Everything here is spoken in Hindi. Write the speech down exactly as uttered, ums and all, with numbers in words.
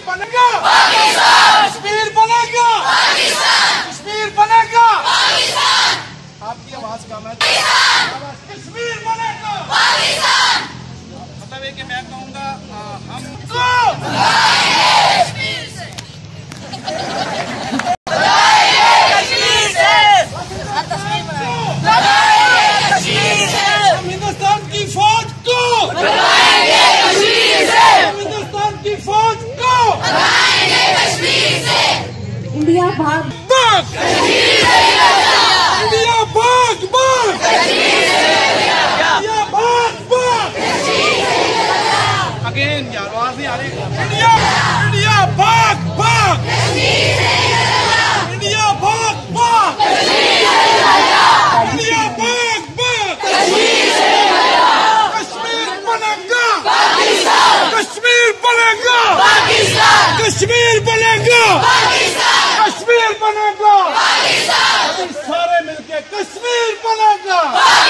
बनेगा पाकिस्तान, कश्मीर बनेगा पाकिस्तान, कश्मीर बनेगा पाकिस्तान। आपकी आवाज कम है। कश्मीर बनेगा पाकिस्तान। मतलब है कि मैं कहूँगा हम कश्मीर से कश्मीर से हम हिंदुस्तान की फौज को हटाएंगे कश्मीर से, हम हिंदुस्तान की फौज को हटाएंगे कश्मीर से। इंडिया भाग भाग कश्मीर से, इंडिया भाग भाग कश्मीर से, इंडिया भाग भाग कश्मीर से। अगेन यार आवाज नहीं आ रही। इंडिया इंडिया भाग भाग कश्मीर से, इंडिया भाग भाग कश्मीर से, इंडिया भाग भाग कश्मीर से। कश्मीर बनेगा पाकिस्तान, कश्मीर बनेगा पाकिस्तान, कश्मीर बनेगा पाकिस्तान, कश्मीर बनेगा पाकिस्तान। सारे मिलके कश्मीर बनेगा।